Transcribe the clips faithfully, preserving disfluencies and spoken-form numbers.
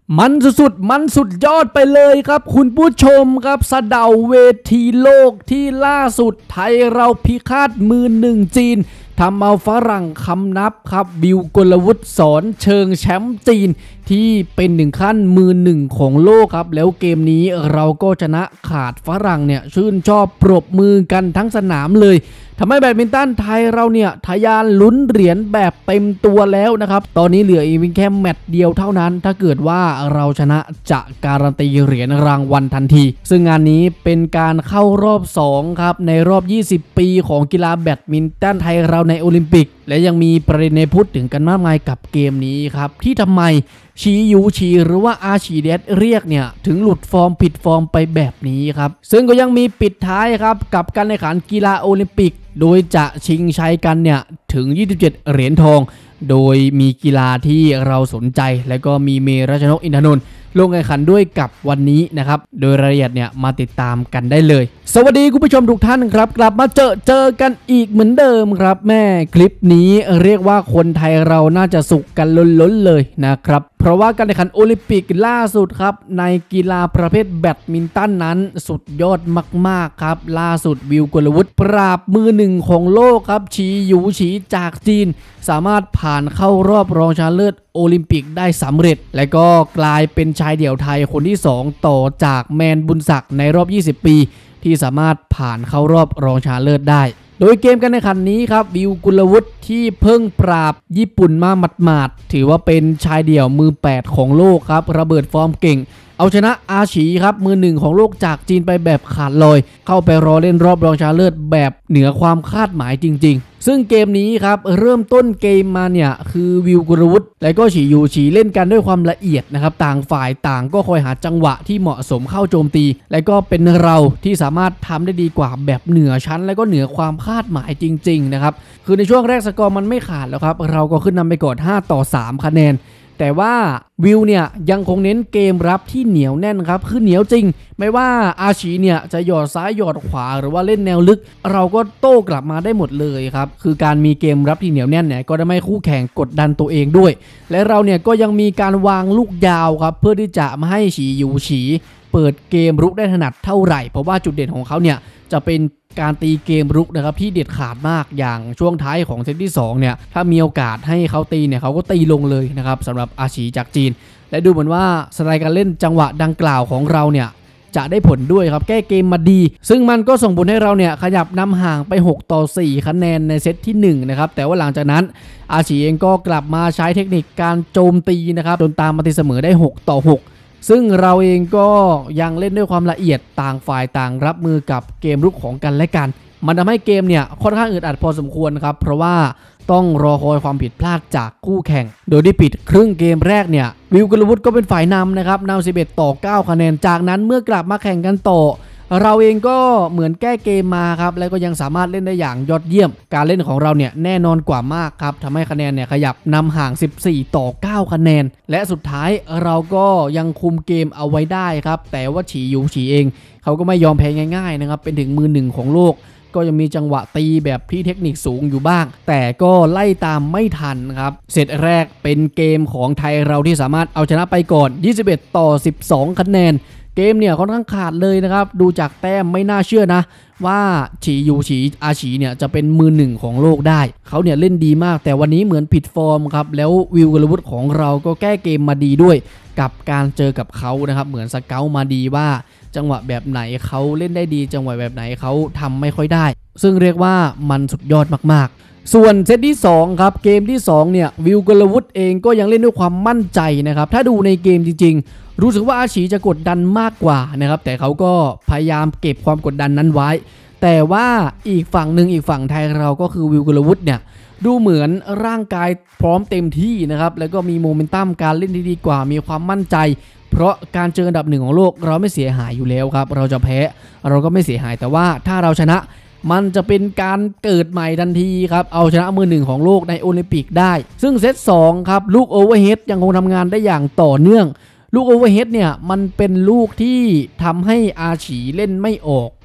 มันสุดๆมันสุดยอดไปเลยครับคุณผู้ชมครับสะเดาเวทีโลกที่ล่าสุดไทยเราพิฆาตมือหนึ่งจีนทำเอาฝรั่งคำนับครับบิวกลวุฒิสอนเชิงแชมป์จีนที่เป็นหนึ่งขั้นมือหนึ่งของโลกครับแล้วเกมนี้เราก็ชนะขาดฝรั่งเนี่ยชื่นชอบปรบมือกันทั้งสนามเลยทำให้แบดมินตันไทยเราเนี่ยทะยานลุ้นเหรียญแบบเต็มตัวแล้วนะครับตอนนี้เหลืออีกแค่แมตช์เดียวเท่านั้นถ้าเกิดว่าเราชนะจะการันตีเหรียญรางวัลทันทีซึ่งงานนี้เป็นการเข้ารอบสองครับในรอบยี่สิบปีของกีฬาแบดมินตันไทยเราในโอลิมปิกและยังมีประเด็นในพูดถึงกันมากมายกับเกมนี้ครับที่ทำไมชียูชีหรือว่าอาชีเดสเรียกเนี่ยถึงหลุดฟอร์มผิดฟอร์มไปแบบนี้ครับซึ่งก็ยังมีปิดท้ายครับกับการแข่งขันกีฬาโอลิมปิกโดยจะชิงชัยกันเนี่ยถึงยี่สิบเจ็ดเหรียญทองโดยมีกีฬาที่เราสนใจและก็มีเมรัชนกอินทนนท์ลงแข่งขันด้วยกับวันนี้นะครับโดยรายละเอียดเนี่ยมาติดตามกันได้เลยสวัสดีคุณผู้ชมทุกท่านครับกลับมาเจอเจอกันอีกเหมือนเดิมครับแม่คลิปนี้เรียกว่าคนไทยเราน่าจะสุขกันล้นๆเลยนะครับเพราะว่าการแข่งขันโอลิมปิกล่าสุดครับในกีฬาประเภทแบดมินตันนั้นสุดยอดมากๆครับล่าสุดวิวกลวุฒิปราบมือหนึ่งของโลกครับฉีหยูฉีจากจีนสามารถผ่านเข้ารอบรองชนะเลิศโอลิมปิกได้สำเร็จและก็กลายเป็นชายเดี่ยวไทยคนที่สองต่อจากแมนบุญศักดิ์ในรอบยี่สิบปีที่สามารถผ่านเข้ารอบรองชนะเลิศได้โดยเกมการแข่งขันนี้ครับวิวกุลวุฒิที่เพิ่งปราบญี่ปุ่นมาหมาดๆถือว่าเป็นชายเดี่ยวมือแปดของโลกครับระเบิดฟอร์มเก่งเอาชนะอาชีครับมือหนึ่งของโลกจากจีนไปแบบขาดลอยเข้าไปรอเล่นรอบรองชนะเลิศแบบเหนือความคาดหมายจริงๆซึ่งเกมนี้ครับเริ่มต้นเกมมาเนี่ยคือวิวกุลวุฒิและก็ฉียูฉีเล่นกันด้วยความละเอียดนะครับต่างฝ่ายต่างก็คอยหาจังหวะที่เหมาะสมเข้าโจมตีและก็เป็นเราที่สามารถทำได้ดีกว่าแบบเหนือชั้นและก็เหนือความคาดหมายจริงๆนะครับคือในช่วงแรกสกอร์มันไม่ขาดแล้วครับเราก็ขึ้นนำไปก่อนห้าต่อสามคะแนนแต่ว่าวิวเนี่ยยังคงเน้นเกมรับที่เหนียวแน่นครับคือเหนียวจริงไม่ว่าอาชีเนี่ยจะหยอดซ้ายหยอดขวาหรือว่าเล่นแนวลึกเราก็โต้กลับมาได้หมดเลยครับคือการมีเกมรับที่เหนียวแน่นเนี่ยก็ทำให้คู่แข่งกดดันตัวเองด้วยและเราเนี่ยก็ยังมีการวางลูกยาวครับเพื่อที่จะไม่ให้ฉียูฉีเปิดเกมรุกได้ถนัดเท่าไหร่เพราะว่าจุดเด่นของเขาเนี่ยจะเป็นการตีเกมรุกนะครับที่เด็ดขาดมากอย่างช่วงท้ายของเซตที่สองเนี่ยถ้ามีโอกาสให้เขาตีเนี่ยเขาก็ตีลงเลยนะครับสำหรับอาชีจากจีนและดูเหมือนว่าสไตล์การเล่นจังหวะดังกล่าวของเราเนี่ยจะได้ผลด้วยครับแก้เกมมาดีซึ่งมันก็ส่งผลให้เราเนี่ยขยับนำห่างไปหกต่อสี่คะแนนในเซตที่หนึ่งนะครับแต่ว่าหลังจากนั้นอาชีเองก็กลับมาใช้เทคนิคการโจมตีนะครับจนตามมาตีเสมอได้หกต่อหกซึ่งเราเองก็ยังเล่นด้วยความละเอียดต่างฝ่ายต่างรับมือกับเกมรุกของกันและกันมันทำให้เกมเนี่ยค่อนข้างอึดอัดพอสมควรครับเพราะว่าต้องรอคอยความผิดพลาดจากคู่แข่งโดยที่ปิดครึ่งเกมแรกเนี่ยวิวกุลวุฒิก็เป็นฝ่ายนำนะครับนำสิบเอ็ดต่อเก้าคะแนนจากนั้นเมื่อกลับมาแข่งกันต่อเราเองก็เหมือนแก้เกมมาครับแล้วก็ยังสามารถเล่นได้อย่างยอดเยี่ยมการเล่นของเราเนี่ยแน่นอนกว่ามากครับทำให้คะแนนเนี่ยขยับนำห่างสิบสี่ต่อเก้าคะแนนและสุดท้ายเราก็ยังคุมเกมเอาไว้ได้ครับแต่ว่าฉียูฉีเองเขาก็ไม่ยอมแพ้ง่ายๆนะครับเป็นถึงมือหนึ่งของโลกก็ยังมีจังหวะตีแบบที่เทคนิคสูงอยู่บ้างแต่ก็ไล่ตามไม่ทันครับเซตแรกเป็นเกมของไทยเราที่สามารถเอาชนะไปก่อนยี่สิบเอ็ดต่อสิบสองคะแนนเกมเนี่ยค่อนข้างขาดเลยนะครับดูจากแต้มไม่น่าเชื่อนะว่าฉียูฉีอาฉีเนี่ยจะเป็นมือหนึ่งของโลกได้เขาเนี่ยเล่นดีมากแต่วันนี้เหมือนผิดฟอร์มครับแล้ววิวกุลวุฒิของเราก็แก้เกมมาดีด้วยกับการเจอกับเขานะครับเหมือนสเกลมาดีว่าจังหวะแบบไหนเขาเล่นได้ดีจังหวะแบบไหนเขาทำไม่ค่อยได้ซึ่งเรียกว่ามันสุดยอดมากๆส่วนเซตที่สองครับเกมที่สองเนี่ยวิวกุลวุฒิเองก็ยังเล่นด้วยความมั่นใจนะครับถ้าดูในเกมจริงๆรู้สึกว่าอาชีจะกดดันมากกว่านะครับแต่เขาก็พยายามเก็บความกดดันนั้นไว้แต่ว่าอีกฝั่งหนึ่งอีกฝั่งไทยเราก็คือวิวกุลวุฒิเนี่ยดูเหมือนร่างกายพร้อมเต็มที่นะครับแล้วก็มีโมเมนตัมการเล่นที่ดีกว่ามีความมั่นใจเพราะการเจออันดับหนึ่งของโลกเราไม่เสียหายอยู่แล้วครับเราจะแพ้เราก็ไม่เสียหายแต่ว่าถ้าเราชนะมันจะเป็นการเกิดใหม่ทันทีครับเอาชนะมือหนึ่งของโลกในโอลิมปิกได้ซึ่งเซตสองครับลูกโอเวอร์เฮดยังคงทำงานได้อย่างต่อเนื่องลูกโอเวอร์เฮดเนี่ยมันเป็นลูกที่ทำให้อาฉีเล่นไม่ออก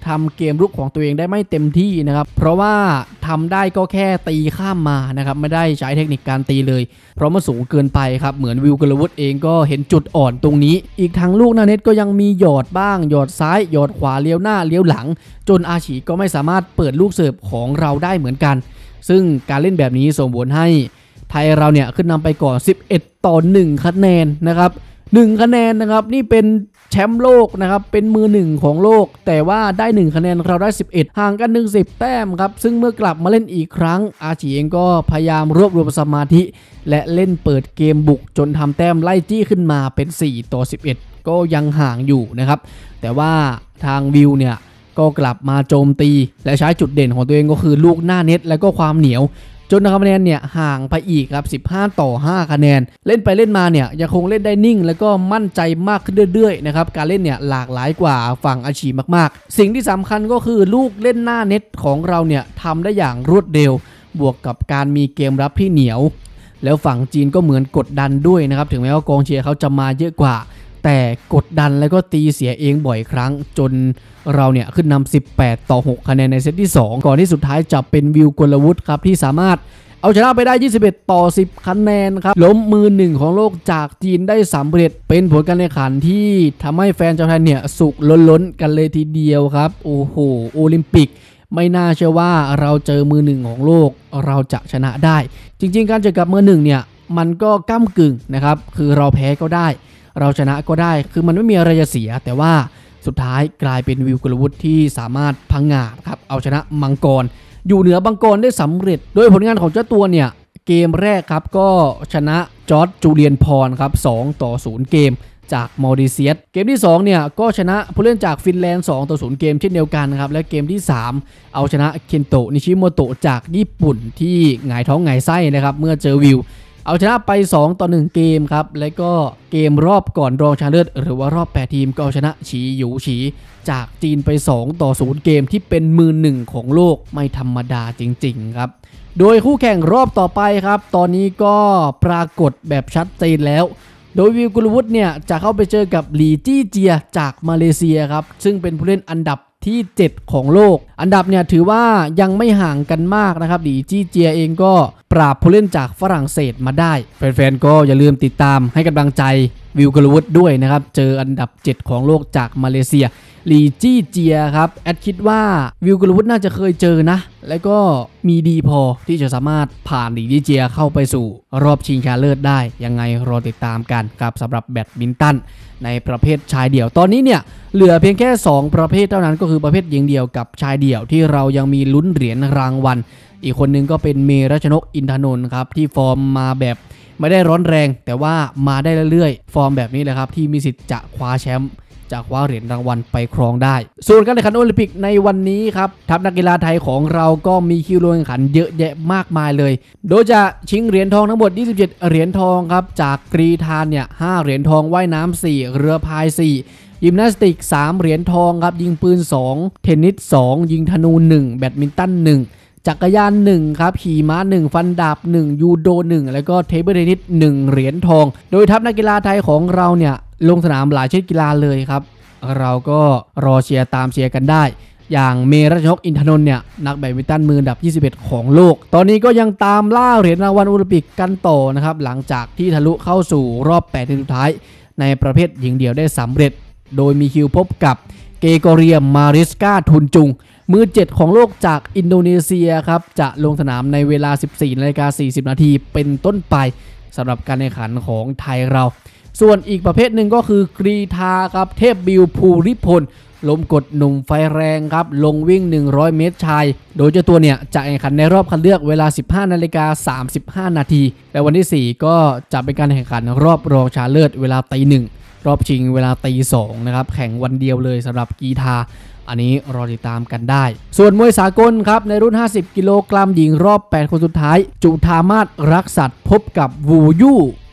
ทำเกมรุกของตัวเองได้ไม่เต็มที่นะครับเพราะว่าทำได้ก็แค่ตีข้ามมานะครับไม่ได้ใช้เทคนิคการตีเลยเพราะมันสูงเกินไปครับเหมือนวิลกลวุฒิเองก็เห็นจุดอ่อนตรงนี้อีกทั้งลูกหน้าเน็ตก็ยังมีหยอดบ้างหยอดซ้ายหยอดขวาเลี้ยวหน้าเลี้ยวหลังจนอาชีก็ไม่สามารถเปิดลูกเสิร์ฟของเราได้เหมือนกันซึ่งการเล่นแบบนี้ส่งผลให้ไทยเราเนี่ยขึ้นนำไปก่อนสิบเอ็ดต่อหนึ่งคะแนนนะครับหนึ่งคะแนนนะครับนี่เป็นแชมป์โลกนะครับเป็นมือหนึ่งของโลกแต่ว่าได้หนึ่งคะแนนเราได้สิบเอ็ดห่างกันหนึ่งสิบแต้มครับซึ่งเมื่อกลับมาเล่นอีกครั้งอาชีเองก็พยายามรวบรวมสมาธิและเล่นเปิดเกมบุกจนทำแต้มไล่จี้ขึ้นมาเป็นสี่ต่อสิบเอ็ดก็ยังห่างอยู่นะครับแต่ว่าทางวิวเนี่ยก็กลับมาโจมตีและใช้จุดเด่นของตัวเองก็คือลูกหน้าเน็ตและก็ความเหนียวจนคะแนนเนี่ยห่างไปอีกครับสิบห้าต่อห้าคะแนนเล่นไปเล่นมาเนี่ยยังคงเล่นได้นิ่งแล้วก็มั่นใจมากขึ้นเรื่อยๆนะครับการเล่นเนี่ยหลากหลายกว่าฝั่งอาชีมากๆสิ่งที่สำคัญก็คือลูกเล่นหน้าเน็ตของเราเนี่ยทำได้อย่างรวดเร็วบวกกับการมีเกมรับที่เหนียวแล้วฝั่งจีนก็เหมือนกดดันด้วยนะครับถึงแม้ว่ากองเชียร์เขาจะมาเยอะกว่าแต่กดดันแล้วก็ตีเสียเองบ่อยครั้งจนเราเนี่ยขึ้นนำสิบแปดต่อหกคะแนนในเซตที่สองก่อนที่สุดท้ายจะเป็นวิวกลวุฒิครับที่สามารถเอาชนะไปได้ยี่สิบเอ็ดต่อสิบคะแนนครับล้มมือหนึ่งของโลกจากจีนได้สำเร็จเป็นผลการแข่งขันที่ทำให้แฟนชาวไทยเนี่ยสุขล้นๆกันเลยทีเดียวครับโอ้โหโอลิมปิกไม่น่าเชื่อว่าเราเจอมือหนึ่งของโลกเราจะชนะได้จริงๆการเจอกับมือหนึ่งเนี่ยมันก็ก้ำกึ่งนะครับคือเราแพ้ก็ได้เราชนะก็ได้คือมันไม่มีอะไรจะเสียแต่ว่าสุดท้ายกลายเป็นวิวกลวุฒิที่สามารถพังงาดครับเอาชนะมังกรอยู่เหนือมังกรได้สำเร็จโดยผลงานของเจ้าตัวเนี่ยเกมแรกครับก็ชนะจอร์จจูเลียนพรครับสองต่อศูนย์เกมจากมอริเซียสเกมที่สองเนี่ยก็ชนะผู้เล่นจากฟินแลนด์สองต่อศูนย์เกมเช่นเดียวกันครับและเกมที่สามเอาชนะเคนโตะนิชิโมโตะจากญี่ปุ่นที่หงายท้องหงายไส้นะครับเมื่อเจอวิวเอาชนะไปสองต่อหนึ่งเกมครับและก็เกมรอบก่อนรองชนะเลิศหรือว่ารอบแปดทีมก็เอาชนะฉีหยูฉีจากจีนไปสองต่อศูนย์เกมที่เป็นมือหนึ่งของโลกไม่ธรรมดาจริงๆครับโดยคู่แข่งรอบต่อไปครับตอนนี้ก็ปรากฏแบบชัดเจนแล้วโดยวิวกลวุฒิเนี่ยจะเข้าไปเจอกับหลีจี้เจียจากมาเลเซียครับซึ่งเป็นผู้เล่นอันดับที่เจ็ดของโลกอันดับเนี่ยถือว่ายังไม่ห่างกันมากนะครับหลีจี้เจียเองก็ปราบผู้เล่นจากฝรั่งเศสมาได้แฟนๆก็อย่าลืมติดตามให้กำลังใจวิวกลวุฒิด้วยนะครับเจออันดับเจ็ดของโลกจากมาเลเซียหลีจี้เจียครับแอดคิดว่าวิวกลวุฒิน่าจะเคยเจอนะแล้วก็มีดีพอที่จะสามารถผ่านหลีจี้เจียเข้าไปสู่รอบชิงชนะเลิศได้ยังไงรอติดตามกันครับสำหรับแบดมินตันในประเภทชายเดี่ยวตอนนี้เนี่ยเหลือเพียงแค่สองประเภทเท่านั้นก็คือประเภทหญิงเดี่ยวกับชายเดี่ยวที่เรายังมีลุ้นเหรียญรางวัลอีกคนนึงก็เป็นเมรัชนกอินทนนท์ครับที่ฟอร์มมาแบบไม่ได้ร้อนแรงแต่ว่ามาได้เรื่อยๆฟอร์มแบบนี้แหละครับที่มีสิทธิ์จะคว้าแชมป์จะคว้าเหรียญรางวัลไปครองได้ส่วนการแข่งขันโอลิมปิกในวันนี้ครับทัพนักกีฬาไทยของเราก็มีคิวลงแข่งขันเยอะแยะมากมายเลยโดยจะชิงเหรียญทองทั้งหมดยี่สิบเจ็ดเหรียญทองครับจากกรีฑาเนี่ยห้าเหรียญทองว่ายน้ำสี่เรือพายสี่ยิมนาสติกสามเหรียญทองครับยิงปืนสองเทนนิสสองยิงธนูหนึ่งแบดมินตันหนึ่งจักรยานหนึ่งครับขี่ม้าหนึ่งฟันดาบหนึ่งยูโดหนึ่งแล้วก็เทเบิลเทนนิสหนึ่งเหรียญทองโดยทัพนักกีฬาไทยของเราเนี่ยลงสนามหลายชนิดกีฬาเลยครับเราก็รอเชียร์ตามเชียร์กันได้อย่างเมรัชนกอินทนนท์เนี่ยนักแบดมินตันมืออันดับยี่สิบเอ็ดของโลกตอนนี้ก็ยังตามล่าเหรียญรางวัลโอลิมปิกกันต่อนะครับหลังจากที่ทะลุเข้าสู่รอบแปดทีมสุดท้ายในประเภทหญิงเดี่ยวได้สำเร็จโดยมีคิวพบกับเกโกเรียมาริสกาทุนจุงมือเจ็ดของโลกจากอินโดนีเซียครับจะลงสนามในเวลา สิบสี่นาฬิกาสี่สิบนาทีเป็นต้นไปสำหรับการแข่งขันของไทยเราส่วนอีกประเภทหนึ่งก็คือกรีฑาครับเทพบิวภูริพลล้มกดหนุ่มไฟแรงครับลงวิ่งหนึ่งร้อยเมตรชายโดยเจ้าตัวเนี่ยจะแข่งขันในรอบคัดเลือกเวลา สิบห้านาฬิกาสามสิบห้านาทีและวันที่สี่ก็จะเป็นการแข่งขันรอบรองชนะเลิศเวลาตีหนึ่งรอบชิงเวลาตีสองนะครับแข่งวันเดียวเลยสำหรับกรีฑาอันนี้รอติดตามกันได้ส่วนมวยสากลครับในรุ่นห้าสิบกิโลกรัมหญิงรอบแปดคนสุดท้ายจุธามาศรักษัตริย์พบกับวูยู่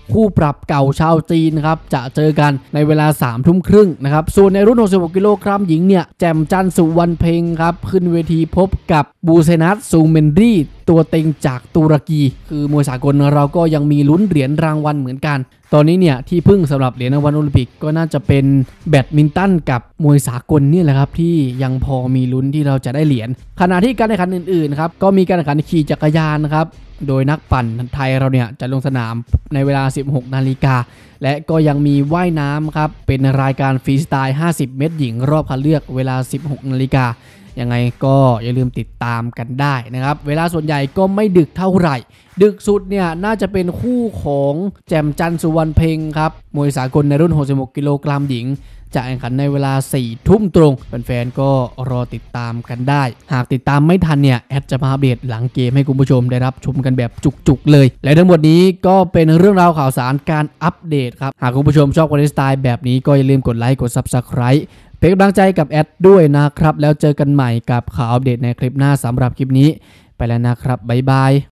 คู่ปรับเก่าชาวจีนครับจะเจอกันในเวลาสามทุ่มครึ่งนะครับส่วนในรุ่นหกสิบหกกิโลกรัมหญิงเนี่ยแจ่มจันทร์สุวรรณเพ็งครับขึ้นเวทีพบกับบูเซนัสซูเมนรีตัวเต็งจากตุรกีคือมวยสากลเราก็ยังมีลุ้นเหรียญรางวัลเหมือนกันตอนนี้เนี่ยที่พึ่งสำหรับเหรียญรางวัลโอลิมปิกก็น่าจะเป็นแบดมินตันกับมวยสากลนี่แหละครับที่ยังพอมีลุ้นที่เราจะได้เหรียญขณะที่การแข่งขันอื่นๆครับก็มีการแข่งขันขี่จักรยานครับโดยนักปั่นไทยเราเนี่ยจะลงสนามในเวลา สิบหกนาฬิกาและก็ยังมีว่ายน้ำครับเป็นรายการฟรีสไตล์ห้าสิบเมตรหญิงรอบคัดเลือกเวลา สิบหกนาฬิกายังไงก็อย่าลืมติดตามกันได้นะครับเวลาส่วนใหญ่ก็ไม่ดึกเท่าไหร่ดึกสุดเนี่ยน่าจะเป็นคู่ของแจ่มจันทร์สุวรรณเพ็งครับมวยสากลในรุ่นหกสิบหกกิโลกรัมหญิงจะแข่งขันในเวลาสี่ทุ่มตรงแฟนๆก็รอติดตามกันได้หากติดตามไม่ทันเนี่ยแอดจะมาอัปเดตหลังเกมให้คุณผู้ชมได้รับชมกันแบบจุกๆเลยและทั้งหมดนี้ก็เป็นเรื่องราวข่าวสารการอัปเดตครับหากคุณผู้ชมชอบคอนเทนต์สไตล์แบบนี้ก็อย่าลืมกดไลค์กด ซับสไครบ์ เป็นกำลังใจกับแอดด้วยนะครับแล้วเจอกันใหม่กับข่าวอัปเดตในคลิปหน้าสำหรับคลิปนี้ไปแล้วนะครับบ๊ายบาย